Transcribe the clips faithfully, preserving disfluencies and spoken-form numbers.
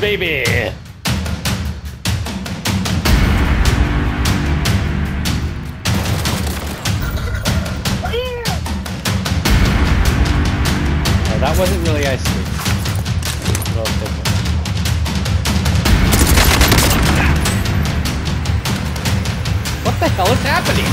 baby! Oh, that wasn't really ice cream. Well, different. What the hell is happening?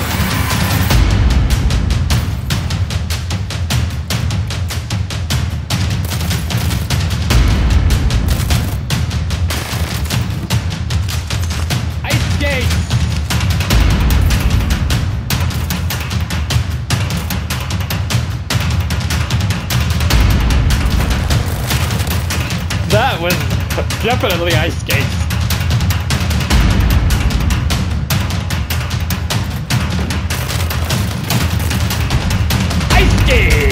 That was definitely ice skates. Ice skates!